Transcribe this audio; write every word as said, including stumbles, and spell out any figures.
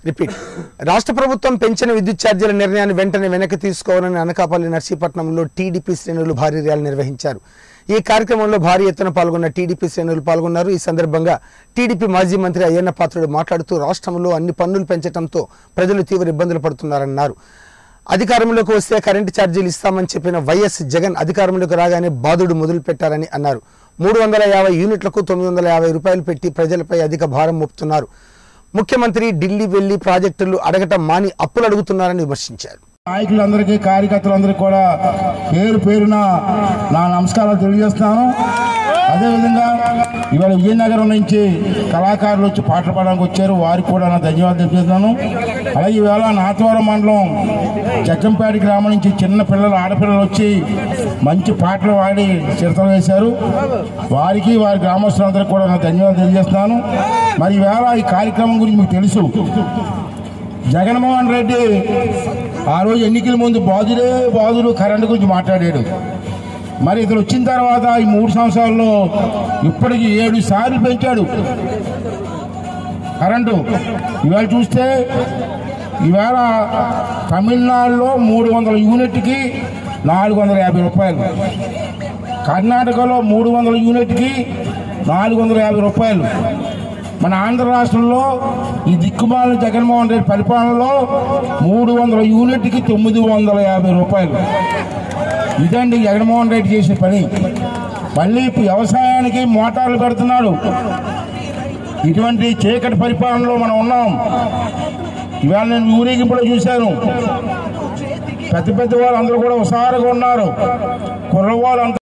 Repeat రాష్ట్ర ప్రభుత్వం పెంచిన విద్యుత్ ఛార్జీల నిర్ణయాన్ని వెంటనే వెనక్కి తీసుకోవాలని అనకాపల్లి నర్సీపట్నంలో టీడీపీ శ్రేణులు భారీ ర్యాలీ నిర్వహించారు. ఈ కార్యక్రమంలో భారీ ఎత్తున పాల్గొన్న టీడీపీ శ్రేణులు పాల్గొన్నారు. ఈ సందర్భంగా టీడీపీ మాజీ మంత్రి అయ్యన్న పాత్రుడు మాట్లాడుతూ రాష్ట్రంలో అన్ని పన్నులు పెంచడంతో ప్రజలు తీవ్ర ఇబ్బందులు పడుతున్నారన్నారు. అధికారంలోకి వస్తే కరెంటు ఛార్జీలు ఇస్తామని చెప్పిన వైఎస్ జగన్ అధికారంలోకి రాగానే బాధుడు మొదలు పెట్టారని అన్నారు. మూడు వందల యాభై యూనిట్లకు తొమ్మిది వందల యాభై రూపాయలు పెట్టి ప్రజలపై అధిక భారం మోపుతున్నారు. ముఖ్యమంత్రి ఢిల్లీ వెళ్లి ప్రాజెక్టులు అడగటం మాని అప్పులు అడుగుతున్నారని విమర్శించారు. నాయకులందరికీ కార్యకర్తలందరికీ కూడా పేరు పేరున నా నమస్కారాలు తెలియజేస్తున్నాను. అదేవిధంగా ఇవాళ విజయనగరం నుంచి కళాకారులు వచ్చి పాటలు పాడడానికి వచ్చారు, వారికి కూడా నా ధన్యవాదాలు తెలియజేస్తున్నాను. అలాగే ఇవాళ నాతవరం మండలం జగ్గంపేట గ్రామం నుంచి చిన్న పిల్లలు ఆడపిల్లలు వచ్చి మంచి పాటలు పాడి చిరతలు వేశారు. వారికి వారి గ్రామస్తులందరికీ కూడా నా ధన్యవాదాలు తెలియజేస్తున్నాను. మరి ఇవాళ ఈ కార్యక్రమం గురించి మీకు తెలుసు. జగన్మోహన్ రెడ్డి ఆ రోజు ఎన్నికల ముందు బాధుడే బాధుడు కరెంటు గురించి మాట్లాడాడు. మరి ఇతను వచ్చిన తర్వాత ఈ మూడు సంవత్సరాల్లో ఇప్పటికి ఏడు సార్లు పెంచాడు కరెంటు. ఇవాళ చూస్తే ఇవాళ తమిళనాడులో మూడు వందల యూనిట్కి నాలుగు వందల యాభై రూపాయలు, కర్ణాటకలో మూడు వందల యూనిట్కి నాలుగు వందల యాభై రూపాయలు, మన ఆంధ్ర రాష్ట్రంలో ఈ దిక్కుమాలిన జగన్మోహన్ రెడ్డి పరిపాలనలో మూడు వందల యూనిట్కి తొమ్మిది వందల యాభై రూపాయలు. ఇదండి జగన్మోహన్ రెడ్డి చేసే పని. మళ్ళీ వ్యవసాయానికి మోటార్లు పెడుతున్నాడు. ఇటువంటి చీకటి పరిపాలనలో మనం ఉన్నాం. ఇవాళ నేను ఊరేగింపులో చూశాను, పెద్ద పెద్ద వాళ్ళు అందరూ కూడా ఉసారుగా ఉన్నారు. కుర్రవాళ్ళు